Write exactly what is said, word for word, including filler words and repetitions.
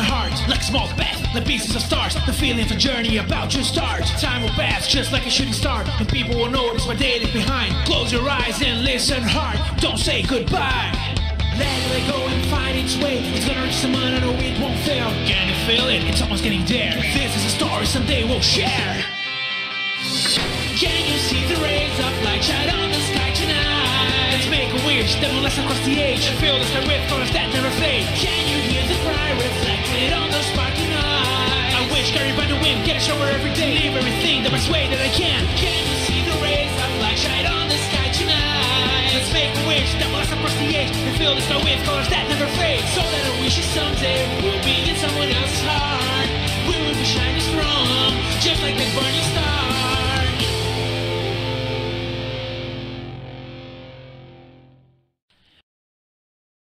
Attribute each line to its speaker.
Speaker 1: my heart, like a small bath, like pieces of stars. The feeling of a journey about to start. Time will pass just like a shooting star, and people will notice what they leave behind. Close your eyes and listen hard, don't say goodbye. Let it go and find its way. It's gonna reach someone, I know it won't fail. Can you feel it? It's almost getting there. This is a story someday we'll share. Can you see the rays of light shine on the sky tonight? Let's make a wish that will last across the age. Fill the sky with colors that never fade. Can you hear the cry reflected on the sparkling night? I wish carried by the wind, get a shower every day. Leave everything the best way that I can. Can you see the rays of light shine on the sky tonight? Let's make a wish that will last across the age. And fill the sky with colors that never fade. So that I wish you someday will be in someone else's heart. We will be shining strong, just like that burning star.